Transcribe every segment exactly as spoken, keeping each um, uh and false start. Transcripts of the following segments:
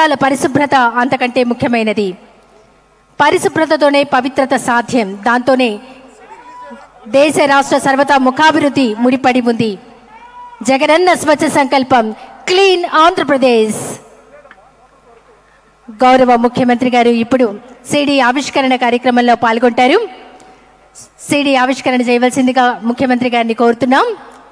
పరిసరాల పరిశుభ్రత అంతకంటే ముఖ్యమైనది. పరిశుభ్రతతోనే పవిత్రత సాధ్యం. దాంతోనే దేశ రాష్ట్ర సర్వతా ముఖాభివృద్ధి ముడిపడి ఉంది. జగనన్న స్వచ్ఛ సంకల్పం, క్లీన్ ఆంధ్రప్రదేశ్. గౌరవ ముఖ్యమంత్రి గారు ఇప్పుడు సిడి ఆవిష్కరణ కార్యక్రమంలో పాల్గొంటారు. సిడి ఆవిష్కరణ చేయవలసిందిగా ముఖ్యమంత్రి గారిని కోరుతున్నాం.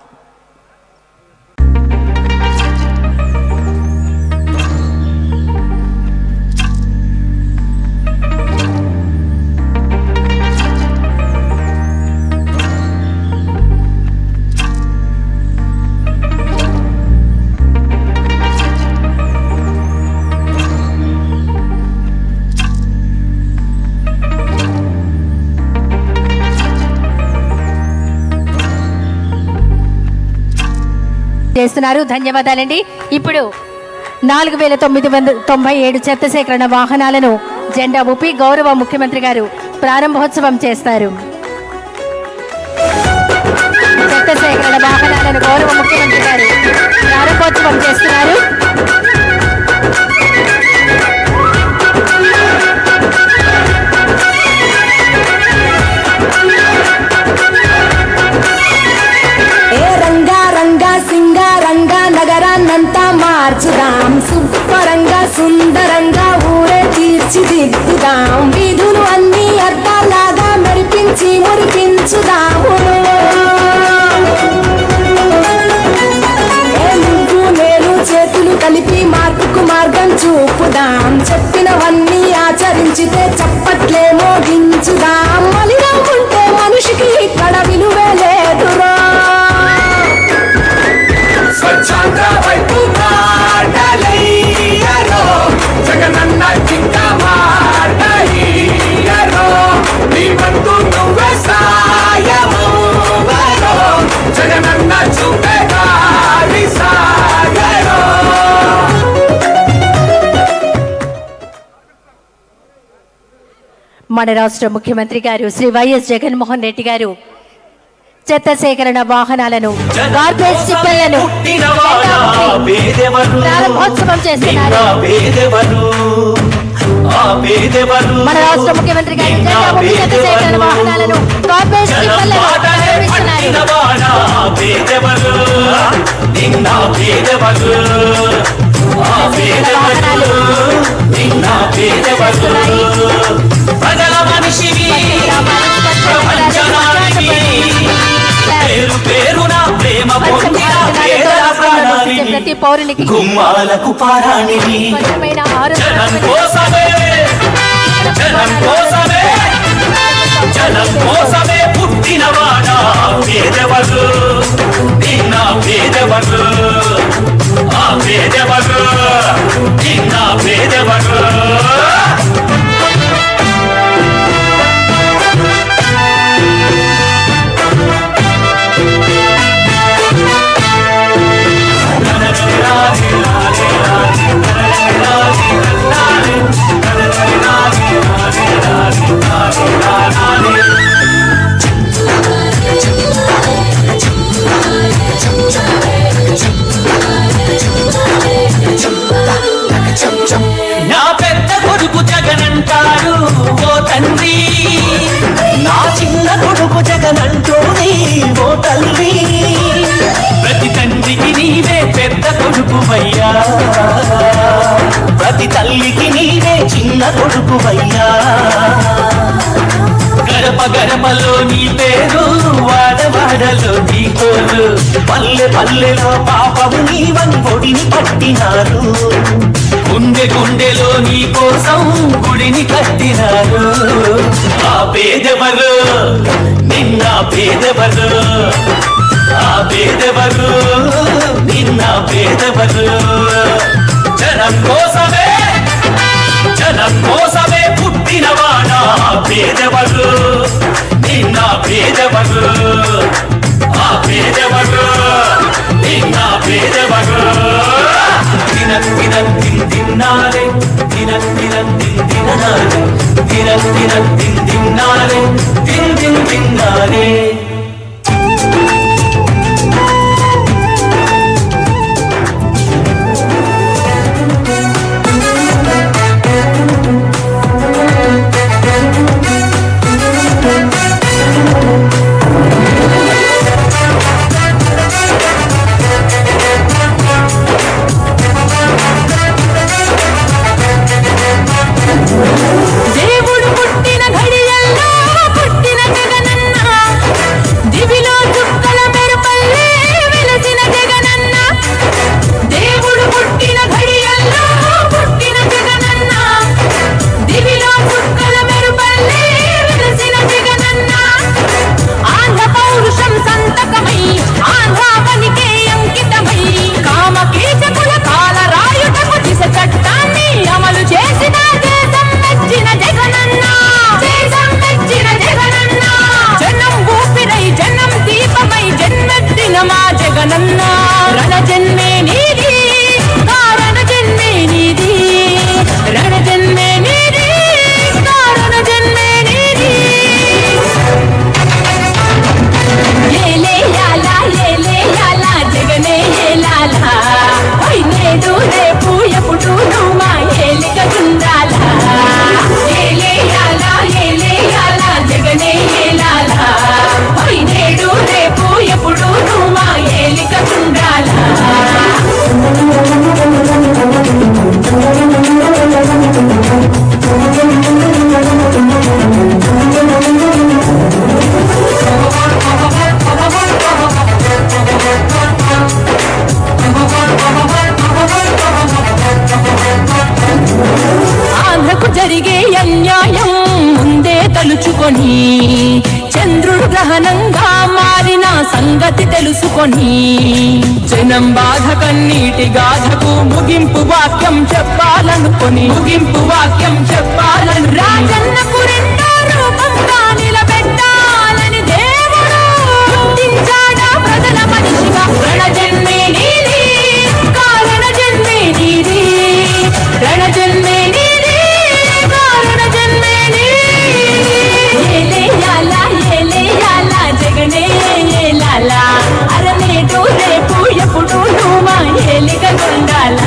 చేస్తున్నారు. ధన్యవాదాలండి. ఇప్పుడు నాలుగు వేల తొమ్మిది వందల తొంభై ఏడు చెత్త సేకరణ వాహనాలను జెండా ఊపి గౌరవ ముఖ్యమంత్రి గారు ప్రారంభోత్సవం చేస్తారు. చెత్త సేకరణ వాహనాలను గౌరవ ముఖ్యమంత్రి గారు ప్రారంభోత్సవం చేస్తున్నారు. సింగారంగా నగరాన్నంతా మార్చుదాం, సుపరంగా సుందరంగా ఊరే తీర్చిదిద్దుదాం, వీధులు అన్ని అద్దాలాగా మెరిపించి మురిపించుదాము. నువ్వు నేను చేతులు కలిపి మార్పుకు మార్గం చూపుదాం, చెప్పినవన్నీ ఆచరించితే చప్పట్లే మోగించుదాం. మలిగా ఉంటే మనిషికి ఇక్కడ విలువే లేదురా. స్వచ్ఛాంధ్ర వైపు మాటలయ్యారో, జగనన్న చింతా మాటయ్యారో, నీ వంతు నువ్వే సాయమోవరో, జగనన్న చూపే దారి సాగరో. మన రాష్ట్ర ముఖ్యమంత్రి గారు శ్రీ వైఎస్ జగన్మోహన్ రెడ్డి గారు చెత్త సేకరణ వాహనాలను, గార్బేజ్ చిప్పలను ప్రారంభోత్సవం చేస్తున్నారు. మన రాష్ట్ర ముఖ్యమంత్రి గారు చెత్త సేకరణ వాహనాలను, గార్బేజ్ చిప్పలను ప్రతి పౌరునికి గుమ్మాలకు పారాణివి జనం కోసమే జనం కోసమే జనం కోసమే పుట్టినవాడా పేదవరు, నిన్న పేదవరు, ఆ పేదవరు, నిన్న పేదవరు. నా పెద్ద కొడుకు జగనంటారు ఓ తండ్రి, నా చిన్న కొడుకు జగనంటోని ఓ తల్లి, ప్రతి తండ్రికి నీవే పెద్ద కొడుకువయ్యా, ప్రతి తల్లికి నీవే చిన్న కొడుకువయ్యా. గడప గడపలో నీ పేరు, వాడవాడలో నీ కోరు, పల్లె పల్లెలో పాపము నీవని ఒడిని పట్టినారు, గుండె గుండెలో నీ కోసం గుడిని కట్టినారు. ఆ పేదవరు, నిన్న పేదవరు, ఆ పేదవరు, నిన్న పేదవరు. జనం కోసమే జనం కోసమే పుట్టినవాడా పేదవరు, నిన్న పేదవరు, ఆ పేదవరు, నిన్న పేదవరు. దినం దినం దిన్ దిన్నారే, దినం దినం దిన్ దినారే, దినం దినం దిన్ దిన్నారే, దిన్ దిన్ దిన్నారే. జగనన్న రణ జన్మే నీది కారణ జన్మే నీది రణ జన్మే నీది కారణ జన్మే నీది ఏలే యాలా ఏలే యాలా జగనే ఏలాలా ఓయ్ నేడు రేపు ఎప్పుడు నువ్వు మా ఏలిక గుండాలా ఏలే యాలా ఏలే యాలా జగనే ఏలాలా ఓయ్ నేడు రేపు ఎప్పుడు నువ్వు మా ఏలిక గుండాలా ఆంధ్రకు జరిగే అన్యాయం ముందే తలుచుకొని చంద్రుడు గ్రహణంగా మారిన సంగతి తెలుసుకొని జనం బాధ కన్నీటి గాథకు ముగింపు వాక్యం చెప్పాలనుకొని ముగింపు వాక్యం చెప్పాలను రాజన్నకు రెండో రూపంగా నిలబెట్టాలని దేవుడు గుర్తించాడా ప్రజల మనిషిగా రణ జన్మే నీది కారణ జన్మే నీది రణ జన్మే నీది కారణ జన్మే నీది ఏలే యాలా ఏలే యాలా జగనే ఏలాలా అరనేటు రేపు ఎప్పుడు నువ్వు మా ఏలిక గుండాలా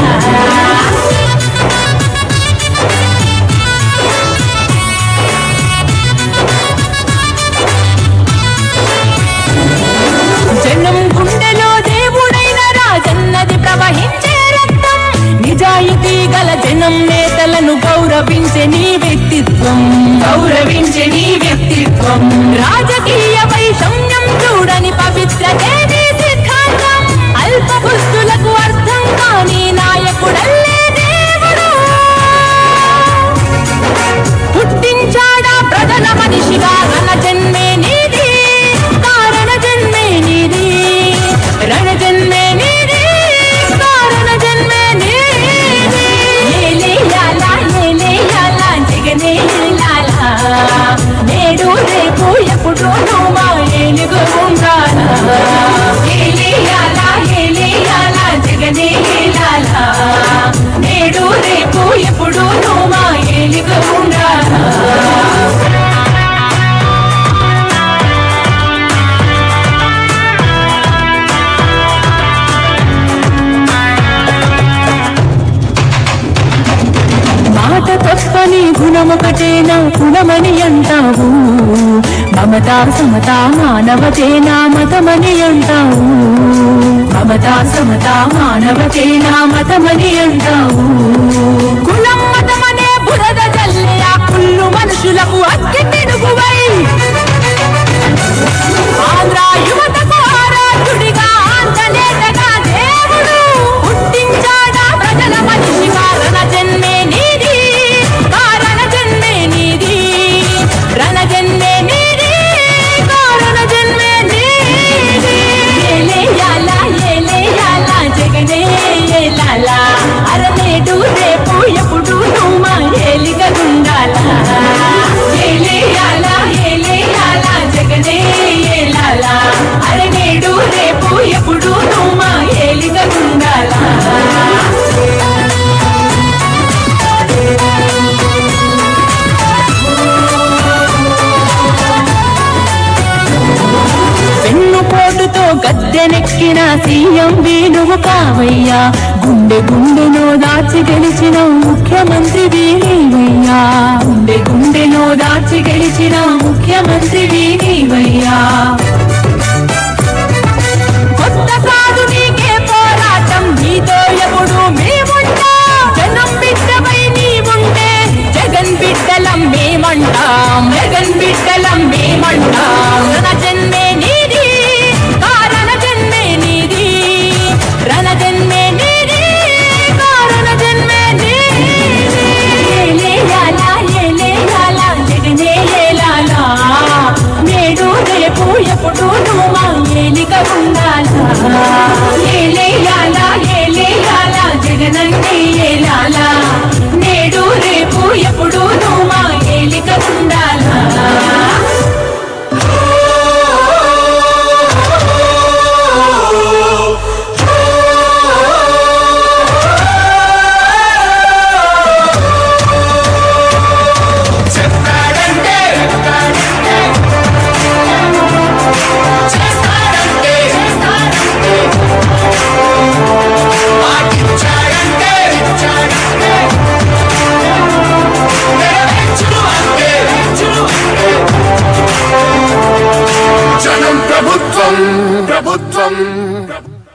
జనం గుండెలో దేవుడైన రాజన్నది ప్రవహించే రక్తం నిజాయితీ గల జనం నేతలను గౌరవించే నీ వ్యక్తిత్వం గౌరవించే నీ వ్యక్తిత్వం రాజకీయ వైషమ్యం చూడని పవిత్ర దేవి సిద్ధాంతం అల్ప బుద్ధులకు అర్థం కాని నాయకుడల్లే దేవుడు పుట్టించాడా ప్రజల మనిషిగా రణ జన్మే నీది కారణ జన్మే నీది రణ జన్మే నీది కారణ జన్మే నీది ఏలే యాలా ఏలే యాలా జగనే ఏలాలా నేడు రేపు ఎప్పుడు నువ్వు మా ఏలుగు ఉండాలా ఏలే యాలా ఏలే యాలా జగనే ఏలాలా నేడు రేపు ఎప్పుడు నువ్వు మా ఏలుగు ఉండాలా మాట తప్పని గుణమొకటేనా కులమని అంటావు మమతా సమతా మానవతేనా మతమని అంటావు మమతా సమతా మానవతేనా మతమని అంటావు కులం మతమనే బురద జల్లే ఆ కుళ్ళు మనుషులకు అగ్గి తిరుగువై ఆంధ్ర యువతకు ఆరాధ్యుడిగా ఆంధ్రనేతగా దేవుడు పుట్టించాడా ప్రజల మనిషిగా రణ జన్మే నీది కారణ జన్మే నీది రణ జన్మే నీది కారణ జన్మే నీది ఏలే యాలా ఏలే యాలా జగనే ఏలాలా అరనేడు రేపు ఎప్పుడు నువ్వు మా ఏలిక గుండాలా ఏలే యాలా ఏలే యాలా జగనే ఏలాలా అరనేడు రేపు ఎప్పుడు నువ్వు మా ఏలిక గుండాలా వెన్నుపోటుతో గద్దెనెక్కిన సీఎం వేణువు కావయ్యా గుండె గుండెలో దాచి గెలిచిన ముఖ్యమంత్రి వీణీవయ్యా గుండె గుండెలో దాచి గెలిచిన ముఖ్యమంత్రి వీణీవయ్యా కొత్త కాదు నీకే పోరాటం నీతో ఎప్పుడు మేముంటా జనం బిడ్డపై నీవుంటే జగన్ బిడ్డలం మేమంటాం జగన్ బిడ్డలం మేమంటాం రణ జన్మే నీది కారణ జన్మే నీది రణ జన్మే నీది కారణ జన్మే నీది ఏలే యాలా ఏలే యాలా జగనే ఏలాలా నేడు రేపు ఎప్పుడు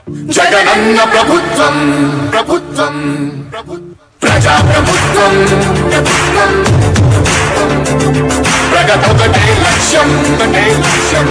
జగనన్న ప్రభుత్వం ప్రభుత్వం ప్రజా ప్రభుత్వం ప్రభుత్వం ప్రగతొకటే లక్ష్యం ఒకటే లక్ష్యం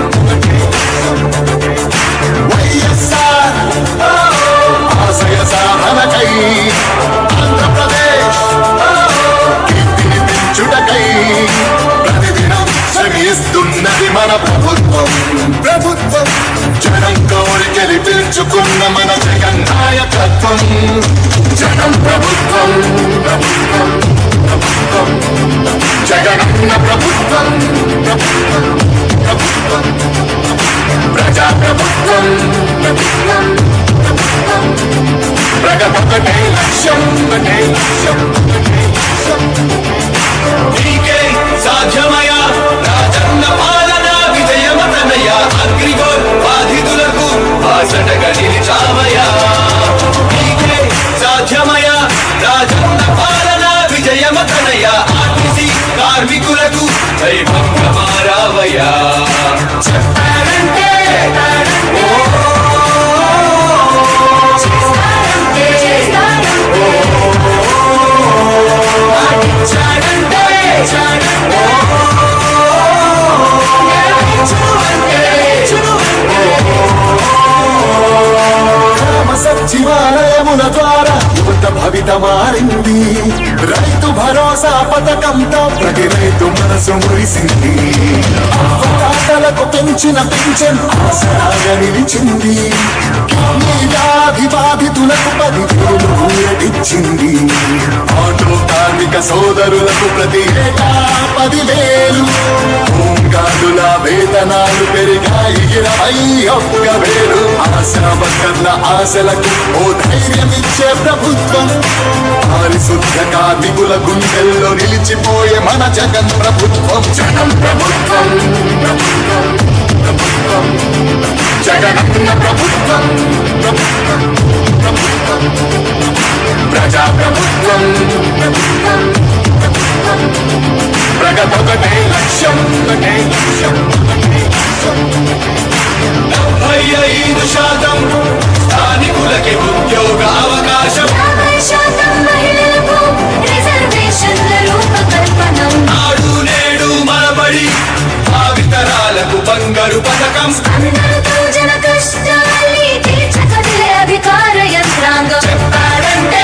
వైఎస్ఆర్ ఆశయ సాధనకై ఆంధ్రప్రదేశ్ కీర్తిని పెంచుటకై ప్రతిదినం శ్రమిస్తున్నది మన ప్రభుత్వం ప్రభుత్వం జనం కోరి గెలిపించుకున్న మన జగన్ నాయకత్వం జనం ప్రభుత్వం ప్రభుత్వం ప్రభుత్వం జగనన్న ప్రభుత్వం ప్రభుత్వం ప్రభుత్వం ప్రజా ప్రభుత్వం ప్రభుత్వం ప్రభుత్వం ప్రగతొకటే లక్ష్యం ఒకటే లక్ష్యం ఒకటే లక్ష్యం నీకే సాధ్యమయ రాజన్న పాలన విజయమతనయ అగ్రిగోల్ బాధితులకు బాసటగా నిలిచామయ నీకే సాధ్యమయ రాజన్న పాలన విజయమతనయ ఆర్టీసీ కార్మికులకు దైవంగా మారావయ్యా చెప్పారంటే సచివాలయముల ద్వారా యువత భవిత మారింది రైతు భరోసా పథకంతో ప్రతి రైతు మనసు మురిసింది అవకాశాలకు పెంచిన పెన్షన్ ఆసరాగా నిలిచింది కిడ్నీ వ్యాధి బాధితులకు పదివేలు ఊరటిచ్చింది ఆటో కార్మిక సోదరులకు ప్రతి ఏటా పదివేలు హోంగార్డుల వేతనాలు పెరిగాయి ఇరవై ఒక్క వేలు ఆశా వర్కర్ల ఆశలకు ఓ ధైర్యమిచ్చే ప్రభుత్వం పారిశుద్ధ కార్మికుల గుండెల్లో నిలిచిపోయే మన జగన్ ప్రభుత్వం జగన్ ప్రభుత్వం ప్రభుత్వం ప్రభుత్వం జగనన్న ప్రభుత్వం ప్రభుత్వం ప్రభుత్వం ప్రజా ప్రభుత్వం ప్రభుత్వం ప్రభుత్వం ప్రగతొకటే లక్ష్యం ఒకటే లక్ష్యం ఒకటే లక్ష్యం డెబ్బై ఐదు శాతం స్థానికులకి ఉద్యోగ అవకాశం నాడు నేడు మనబడి భావితరాలకు బంగారు పథకం అధికార యంత్రాంగం చెప్పారంటే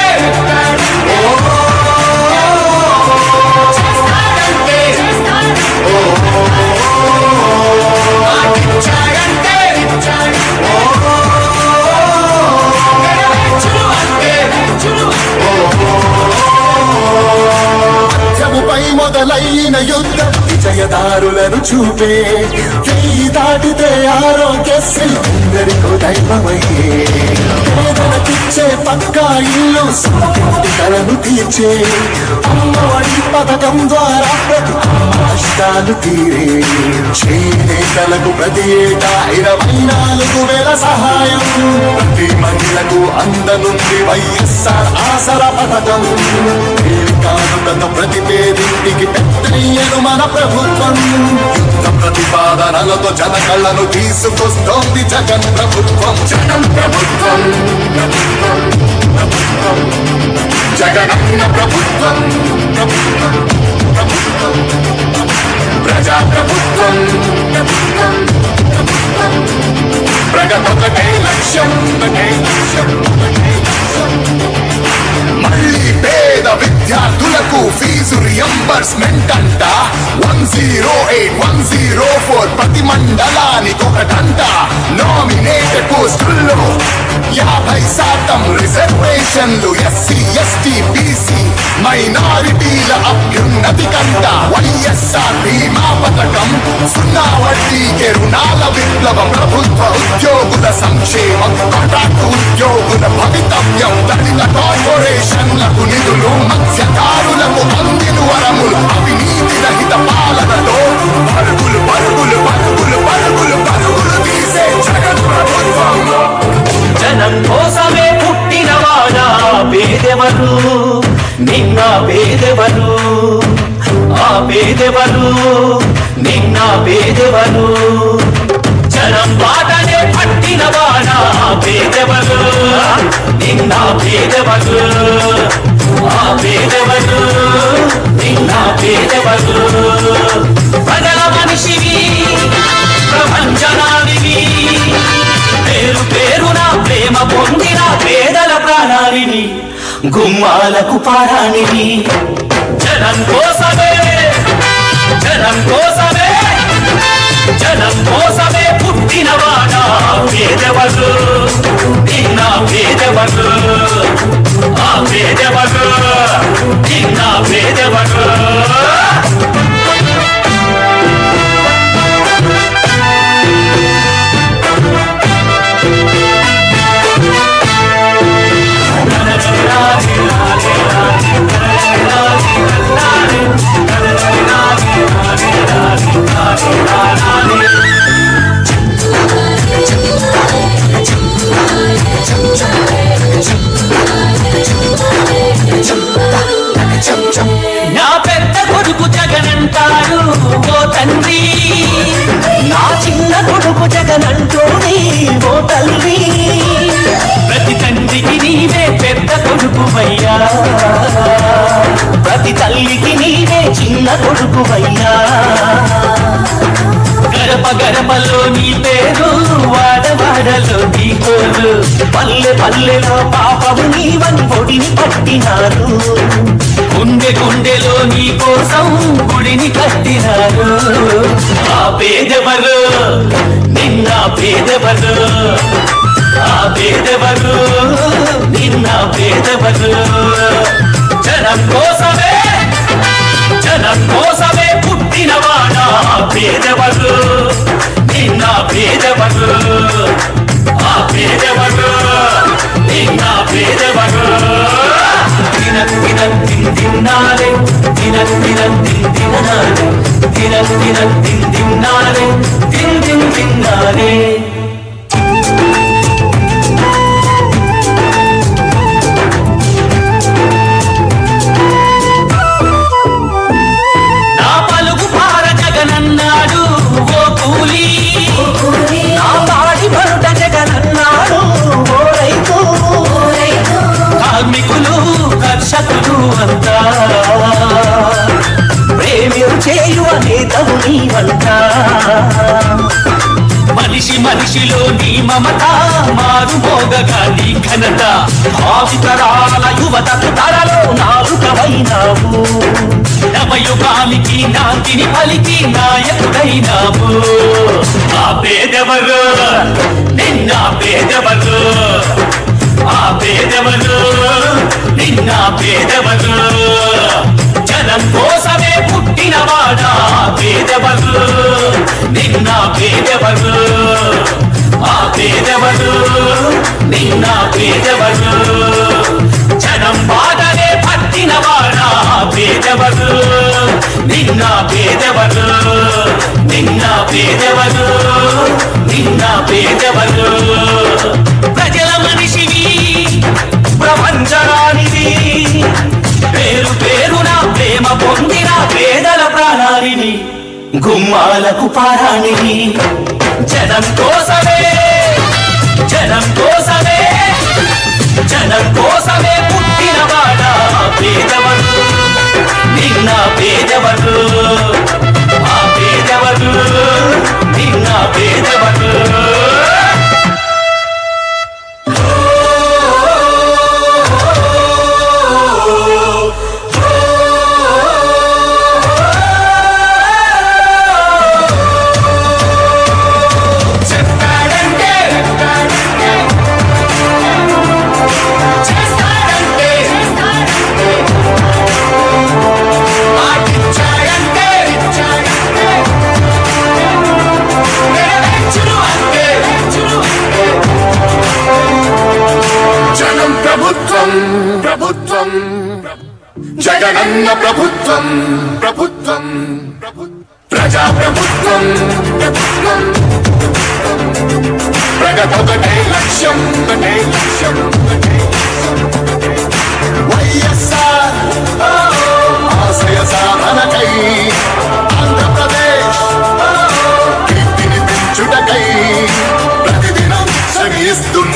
మధ్యముపై మొదలైన యుద్ధం విజయదారులను చూపే వెయ్యి దాటితే ఆరోగ్యశ్రీ అందరికో దైవమయ్యే పేదలకిచ్చే పక్కా ఇల్లు సొంతింటి కలను తీర్చే అమ్మఒడి పథకం ద్వారా ప్రతి కష్టాలు తీరే చేనేతలకు ప్రతి ఏటా ఇరవై నాలుగు వేల సహాయం ప్రతి మహిళకు అందనుంది వైఎస్ఆర్ ఆసరా పథకం కానుకతో ప్రతి పేదింటికి పెద్దయ్యను మన ప్రభుత్వం యుద్ధ ప్రతిపాదనలతో జన కళ్ళను తీసుకొస్తోంది జగన్ ప్రభుత్వం జగన్ ప్రభుత్వం ప్రభుత్వం ప్రభుత్వం జగనన్న ప్రభుత్వం ప్రభుత్వం ప్రభుత్వం ప్రజా ప్రభుత్వం ప్రభుత్వం ప్రభుత్వం ప్రగతొకటే లక్ష్యం ఒకటే లక్ష్యం ఒకటే లక్ష్యం మళ్ళీ పేద విద్యార్థులకు ఫీజు రియంబర్స్మెంట్ అంట one zero eight one zero four ప్రతి మండలానికి ఒకటంట నామినేటెడ్ పోస్టుల్లో యాభై శాతం రిజర్వేషన్లు ఎస్సీ ఎస్టీ బీసీ మైనారిటీల అభ్యున్నతి కంట వైఎస్ఆర్ బీమా పథకం సున్నా వడ్డీకే రుణాల విప్లవ ప్రభుత్వ ఉద్యోగుల సంక్షేమం కాంట్రాక్ట్ ఉద్యోగుల భవితవ్యం దళిత కార్పొరేషన్లకు నిధులు మత్స్యకారులకు అందిన వరములు అవినీతి రహిత పాలనలో పరుగులు పరుగులు పరుగులు పరుగులు పరుగులు తీసే జగన్ ప్రభుత్వం జనం కోసమే పుట్టినవాడా పేదెవరు నిన్న పేదెవరు ఆ పేదెవరు నిన్న పేదెవరు జనం బాటనే పట్టినవాడా పేదెవరు పేదెవరు ఆ పేదెవరు నిన్న పేదెవరు ప్రజల మనిషివి ప్రపంచనానివి పేరు పేరున ప్రేమ పొందిన పేదల ప్రాణానివి గుమ్మాలకు పారానివి జనం కోసమే జనం కోసమే జనం కోసమే పుట్టినవాడా పేదెవరు నిన్న పేదెవరు ఆ పేదెవరు నిన్న పేదెవరు నా పెద్ద కొడుకు జగనంటారు ఓ తండ్రి నా చిన్న కొడుకు జగనంటోని ఓ తల్లి ప్రతి తండ్రికి నీవే పెద్ద కొడుకువయ్యా ప్రతి తల్లికి నీవే చిన్న కొడుకువయ్యా గడప గడపలో నీ పేరు వాడవాడలో నీ కోరు పల్లె పల్లెలో పాపము నీవని ఒడిని పట్టినారు గుండె గుండెలో నీ కోసం గుడిని కట్టినారు ఆ పేదెవరు నిన్న పేదెవరు ఆ పేదెవరు నిన్న పేదెవరు జనం కోసమే జనం కోసమే పుట్టినవాడా పేదెవరు నిన్న పేదెవరు ఆ పేదెవరు నిన్న పేదెవరు దినం దినం దిన్ దిన్నాలే దినం దినం దిన్ దిన్నాలే దినం దినం దిన్ దిన్నాలే దిన్ దిన్ దిన్నాలే నా పలుకు భార జగనన్నాడు ఓ కూలి నా పాడి భరుట జగనన్నాడు ఓ రైతు కార్మికులు కర్షకులు అంతా ప్రేమియు చేయువ నేతవు నీవంతా మనిషి మనిషిలో నీ మమత మారు మోగగా నీ ఘనత భావితరాల యువతకు తరలో నాలుకవైనావు నవయుగానికి నాంతిని పలికి నాయకుడైనావు ఆ పేదెవరు నిన్న పేదెవరు ఆ పేదెవరు నిన్న పేదెవరు జనం కోసమే పుట్టినవాడా పేదెవరు నిన్న పేదెవరు ఆ పేదెవరు నిన్న పేదెవరు జనం బాధనే పట్టినవాడా పేదెవరు నిన్న పేదెవరు నిన్న పేదెవరు నిన్న పేదెవరు ప్రజల మనిషివి ప్రపంచరానిది పేరు పేరున ప్రేమ పొందిన పేదల ప్రాణానివి గుమ్మాలకు పారానివి జనం కోసమే జనం కోసమే జనం కోసమే పుట్టినవాడా పేదవరు నిన్న పేదవరు ఆ పేదవరు నిన్న పేదవరు ప్రభుత్వం జగనన్న ప్రభుత్వం ప్రభుత్వం ప్రజా ప్రభుత్వం ప్రభుత్వం ప్రగతొకటే లక్ష్యం ఒకటే లక్ష్యం వైఎస్ఆర్ ఆశయ సాధనకై ఆంధ్రప్రదేశ్ కీర్తిని పెంచుటకై ప్రతిదినం శ్రమిస్తున్నది మన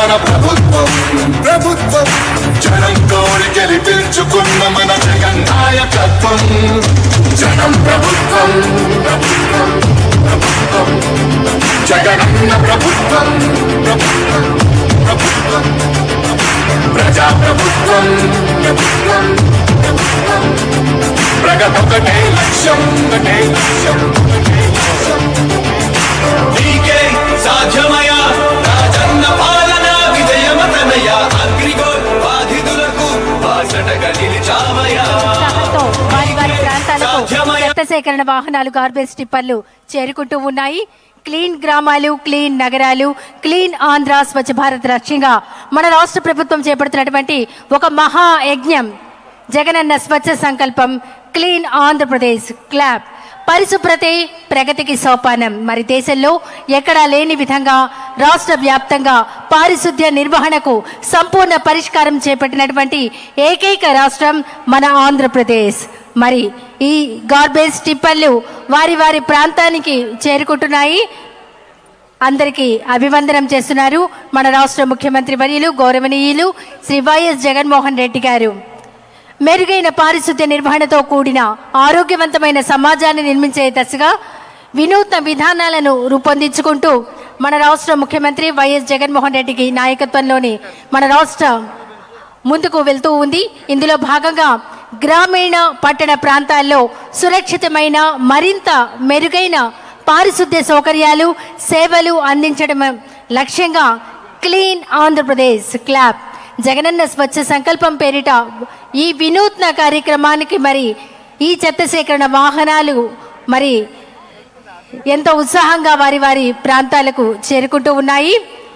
మన ప్రభుత్వం ప్రభుత్వం జనం కోరి గెలిపించుకున్న మన జగన్ నాయకత్వం జనం ప్రభుత్వం ప్రభుత్వం ప్రభుత్వం జగనన్న ప్రభుత్వం ప్రభుత్వం ప్రభుత్వం ప్రజా ప్రభుత్వం ప్రభుత్వం ప్రభుత్వం ప్రగతొకటే లక్ష్యం ఒకటే లక్ష్యం ఒకటే లక్ష్యం నీకే సాధ్యమయ రాజన్న పాలన విజయమతనయ అగ్రిగోల్ బాధితులకు బాసటగా నిలిచామయ ఉత్సాహంతో వారి వారి ప్రాంతాలకు చెత్త సేకరణ వాహనాలు గార్బేజ్ టిప్పర్లు చేరుకుంటూ ఉన్నాయి. క్లీన్ గ్రామాలు, క్లీన్ నగరాలు, క్లీన్ ఆంధ్ర, స్వచ్ఛ భారత్ లక్ష్యంగా మన రాష్ట్ర ప్రభుత్వం చేపడుతున్నటువంటి ఒక మహా యజ్ఞం జగనన్న స్వచ్ఛ సంకల్పం క్లీన్ ఆంధ్రప్రదేశ్ క్లాబ్. పరిశుభ్రతే ప్రగతికి సోపానం. మరి దేశంలో ఎక్కడా లేని విధంగా రాష్ట్ర వ్యాప్తంగా పారిశుద్ధ్య నిర్వహణకు సంపూర్ణ పరిష్కారం చేపట్టినటువంటి ఏకైక రాష్ట్రం మన ఆంధ్రప్రదేశ్. మరి ఈ గార్బేజ్ టిప్పర్లు వారి వారి ప్రాంతానికి చేరుకుంటున్నాయి. అందరికీ అభివందనం చేస్తున్నారు మన రాష్ట్ర ముఖ్యమంత్రి వర్యులు గౌరవనీయులు శ్రీ వైఎస్ జగన్మోహన్ రెడ్డి గారు. మెరుగైన పారిశుద్ధ్య నిర్వహణతో కూడిన ఆరోగ్యవంతమైన సమాజాన్ని నిర్మించే దశగా వినూత్న విధానాలను రూపొందించుకుంటూ మన రాష్ట్ర ముఖ్యమంత్రి వైఎస్ జగన్మోహన్ రెడ్డికి నాయకత్వంలోని మన రాష్ట్రం ముందుకు వెళ్తూ ఉంది. ఇందులో భాగంగా గ్రామీణ పట్టణ ప్రాంతాల్లో సురక్షితమైన మరింత మెరుగైన పారిశుద్ధ్య సౌకర్యాలు సేవలు అందించడం లక్ష్యంగా క్లీన్ ఆంధ్రప్రదేశ్ క్లాబ్ జగనన్న స్వచ్ఛ సంకల్పం పేరిట ఈ వినూత్న కార్యక్రమానికి మరి ఈ చెత్త సేకరణ వాహనాలు మరి ఎంతో ఉత్సాహంగా వారి వారి ప్రాంతాలకు చేరుకుంటూ ఉన్నాయి.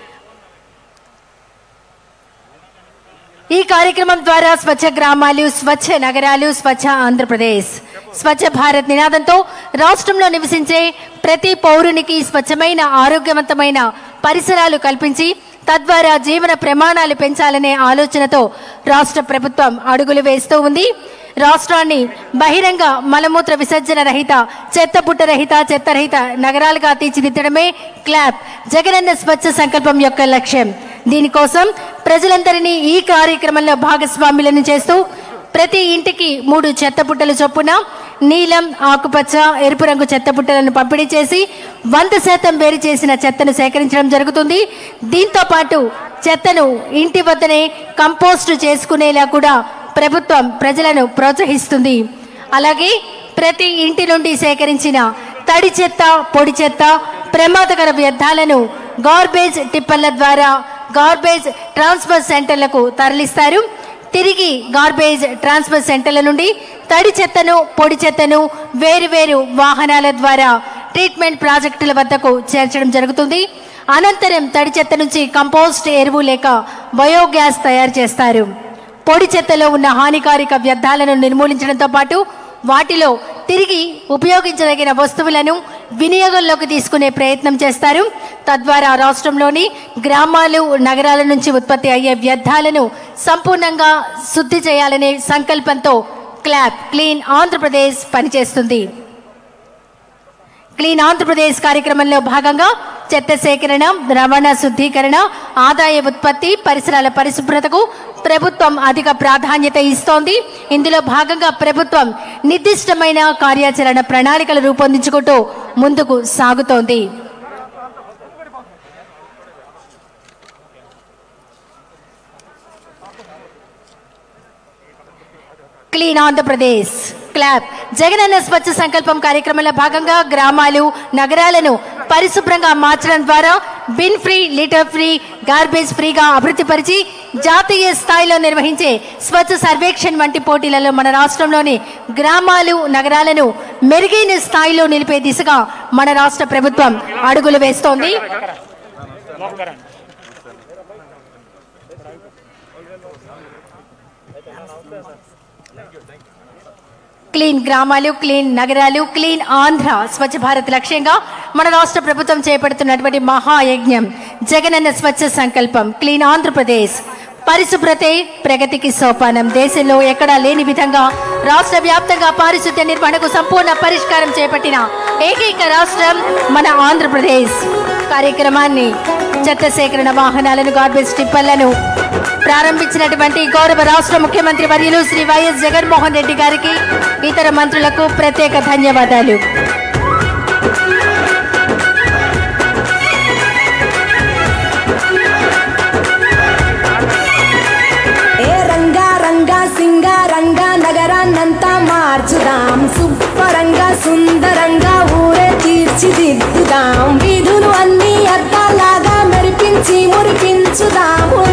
ఈ కార్యక్రమం ద్వారా స్వచ్ఛ గ్రామాలు, స్వచ్ఛ నగరాలు, స్వచ్ఛ ఆంధ్రప్రదేశ్, స్వచ్ఛ భారత్ నినాదంతో రాష్ట్రంలో నివసించే ప్రతి పౌరునికి స్వచ్ఛమైన ఆరోగ్యవంతమైన పరిసరాలు కల్పించి తద్వారా జీవన ప్రమాణాలు పెంచాలనే ఆలోచనతో రాష్ట్ర ప్రభుత్వం అడుగులు వేస్తూ ఉంది. రాష్ట్రాన్ని బహిరంగ మలమూత్ర విసర్జన రహిత, చెత్తపుట్ట రహిత, చెత్తరహిత నగరాలుగా తీర్చిదిద్దడమే క్లాబ్ జగనన్న స్వచ్ఛ సంకల్పం యొక్క లక్ష్యం. దీనికోసం ప్రజలందరినీ ఈ కార్యక్రమంలో భాగస్వాములను చేస్తూ ప్రతి ఇంటికి మూడు చెత్తపుట్టలు చొప్పున నీలం, ఆకుపచ్చ, ఎరుపు రంగు చెత్తపుట్టలను పంపిణీ చేసి వంద శాతం వేరు చేసిన చెత్తను సేకరించడం జరుగుతుంది. దీంతో పాటు చెత్తను ఇంటి వద్దనే కంపోస్ట్ చేసుకునేలా కూడా ప్రభుత్వం ప్రజలను ప్రోత్సహిస్తుంది. అలాగే ప్రతి ఇంటి నుండి సేకరించిన తడి చెత్త, పొడి చెత్త, ప్రమాదకర వ్యర్థాలను గార్బేజ్ టిప్పర్ల ద్వారా గార్బేజ్ ట్రాన్స్ఫర్ సెంటర్లకు తరలిస్తారు. తిరిగి గార్బేజ్ ట్రాన్స్ఫర్ సెంటర్ల నుండి తడి చెత్తను, పొడి చెత్తను వేరువేరు వాహనాల ద్వారా ట్రీట్మెంట్ ప్రాజెక్టుల వద్దకు చేర్చడం జరుగుతుంది. అనంతరం తడి చెత్త నుంచి కంపోస్ట్ ఎరువు లేక బయోగ్యాస్ తయారు చేస్తారు. పొడి చెత్తలో ఉన్న హానికారక వ్యర్థాలను నిర్మూలించడంతో పాటు వాటిలో తిరిగి ఉపయోగించదగిన వస్తువులను వినియోగంలోకి తీసుకునే ప్రయత్నం చేస్తారు. తద్వారా రాష్ట్రంలోని గ్రామాలు, నగరాల నుంచి ఉత్పత్తి అయ్యే వ్యర్థాలను సంపూర్ణంగా శుద్ధి చేయాలనే సంకల్పంతో క్లాబ్ క్లీన్ ఆంధ్రప్రదేశ్ పనిచేస్తుంది. క్లీన్ ఆంధ్రప్రదేశ్ కార్యక్రమంలో భాగంగా చెత్త సేకరణ, రవాణా, శుద్ధీకరణ, ఆదాయ ఉత్పత్తి, పరిసరాల పరిశుభ్రతకు ప్రభుత్వం అధిక ప్రాధాన్యత ఇస్తోంది. ఇందులో భాగంగా ప్రభుత్వం నిర్దిష్టమైన కార్యాచరణ ప్రణాళికలు రూపొందించుకుంటూ ముందుకు సాగుతోంది. క్లీన్ ఆంధ్రప్రదేశ్ క్లాబ్ జగనన్న స్వచ్ఛ సంకల్పం కార్యక్రమంలో భాగంగా గ్రామాలు, నగరాలను పరిశుభ్రంగా మార్చడం ద్వారా bin free, litter free, garbage ఫ్రీగా అభివృద్ధి పరిచి జాతీయ స్థాయిలో నిర్వహించే స్వచ్ఛ సర్వేక్షణ్ వంటి పోటీలలో మన రాష్ట్రంలోని గ్రామాలు, నగరాలను మెరుగైన స్థాయిలో నిలిపే దిశగా మన రాష్ట్ర ప్రభుత్వం అడుగులు వేస్తోంది. క్లీన్ గ్రామాలు, క్లీన్ నగరాలు, క్లీన్ ఆంధ్ర, స్వచ్ఛ భారత్ లక్ష్యంగా మన రాష్ట్ర ప్రభుత్వం చేపడుతున్నటువంటి మహాయజ్ఞం జగనన్న స్వచ్ఛ సంకల్పం క్లీన్ ఆంధ్రప్రదేశ్. పరిశుభ్రతే ప్రగతికి సోపానం. దేశంలో ఎక్కడా లేని విధంగా రాష్ట్ర వ్యాప్తంగా పారిశుద్ధ్య నిర్వహణకు సంపూర్ణ పరిష్కారం చేపట్టిన ఏకైక రాష్ట్రం మన ఆంధ్రప్రదేశ్. కార్యక్రమాన్ని చెత్త సేకరణ వాహనాలను గార్బేజ్ టిప్పర్లను ప్రారంభించినటువంటి గౌరవ రాష్ట్ర ముఖ్యమంత్రి వర్యులు శ్రీ వైఎస్ జగన్మోహన్ రెడ్డి గారికి ఇతర మంత్రులకు ప్రత్యేక ధన్యవాదాలు. ఏ రంగా రంగా సింగారంగా నగరాన్నంతా మార్చుదాం, సుబ్బరంగా సుందరంగా ఊరే తీర్చిదిద్దుదాం, వీధులు అన్ని అద్దాలాగా మెరిపించి మురిపించుదాము.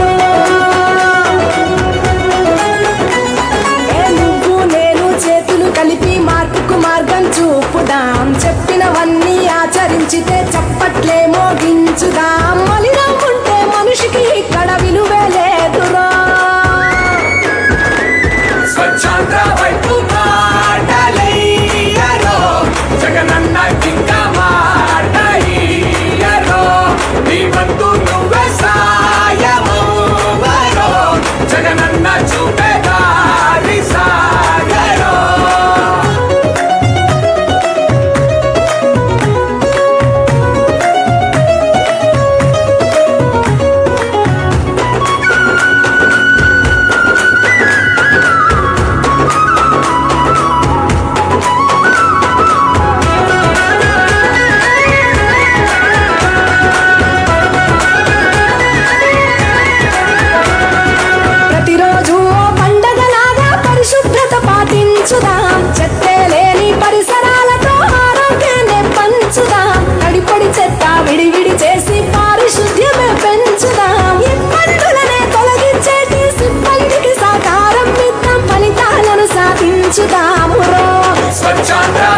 ఏ నువ్వు నేను చేతులు కలిపి మార్పుకు మార్గం చూపుదాం, చెప్పినవన్నీ ఆచరించితే చప్పట్లే మోగించుదాం. మలినం ఉంటే మనిషికి ఇక్కడ విలువే లేదురా. స్వచ్ఛాంధ్ర వైపు మాటలయ్యారో, జగనన్న ఇంకా మాటయ్యారో, నీ వంతు నువ్వే సాయమవ్వరో, జగనన్న చూపే దారి సాగరో. ప్రతిరోజు ఓ పండగలాగా పరిశుభ్రత పాటించుదాం, చెత్తే లేని పరిసరాలతో ఆరోగ్యాన్ని పంచుదాం, తడిపొడి చెత్త విడివిడి చేసి పారిశుద్ధ్యమే పెంచుదాం, ఇబ్బందులనే తొలగించేటి సిబ్బందికి సహకారం ఇద్దాం, ఫలితాలను సాధించుదాము. స్వచ్ఛాంధ్ర